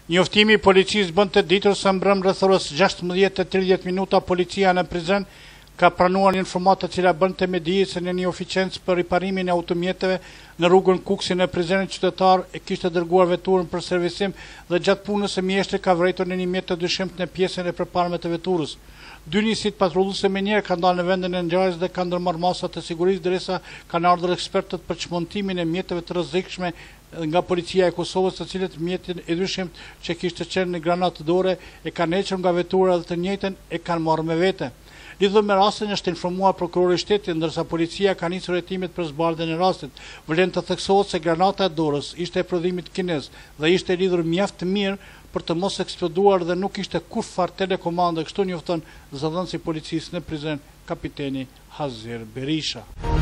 Njoftimi i policisë bën të ditur se mbrëm rreth orës 16:30 minuta policia në Prizren ka pranuar një informatë e cila bën të medijë në një oficiencë për riparimin e automjeteve në rrugën Kuksi në Prizren qytetar e kishte dërguar veturën për servisim dhe gjatë punës së mjeshtri ka vërejtur në një mjet të dyshimt në pjesën e përparme të veturës. Dy njësit patrulluese me njerë kanë dalë në vendin e ngjarjes dhe kanë ndërmarrë masat të sigurisë derisa kanë ardhur ekspertët për çmontimin e mjeteve të rrezikshme nga policia e Kosovës, të cilët mjetin e dyshimt që kishte qenë në granatë dore e kanë hequr nga vetura dhe të njëjtën e kanë marrë me vete. Lidhur me rastin është informuar prokurori i shtetit, ndërsa policia ka nisur hetimet për zbardhjen e rastit. Vlen të theksohet se granata e dorës ishte e prodhimit kinez dhe ishte lidhur mjaft mirë për të mos eksploduar dhe nuk ishte kurrë telekomandë, kështu njofton zëdhënësi i policisë në Prizren, kapiteni Hazir Berisha.